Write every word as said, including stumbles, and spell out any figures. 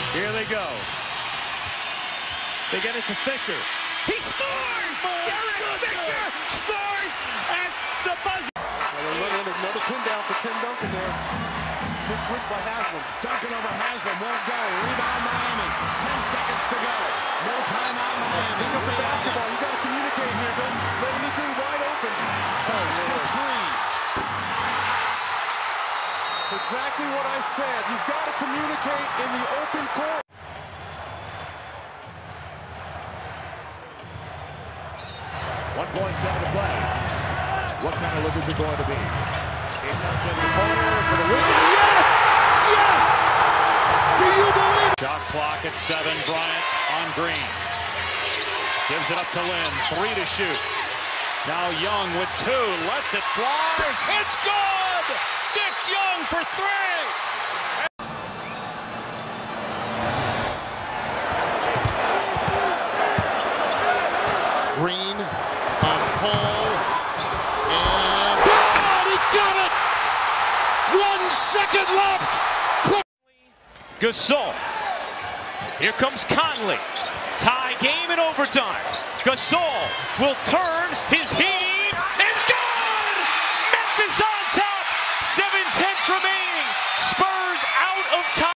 Here they go. They get it to Fisher. He scores! Derek Fisher scores at the buzzer. Another pin down for Tim Duncan there. Good switch by Haslam. Duncan over Haslam, won't go. Rebound Miami. Ten seconds to go. No timeout Miami. Pick up the basketball. You got to communicate here. Don't let anything wide open. Post for three. It's exactly what I said. You've got to communicate in the open court. one point seven to play. What kind of look is it going to be? It comes into the corner for the win. Yes! Yes! Do you believe it? Shot clock at seven. Bryant on Green. Gives it up to Lynn. Three to shoot. Now Young with two. Lets it fly. It's good! Nick Young for three! Green on Paul. And God, he got it! One second left! Gasol. Here comes Conley. Tie game in overtime. Gasol will turn his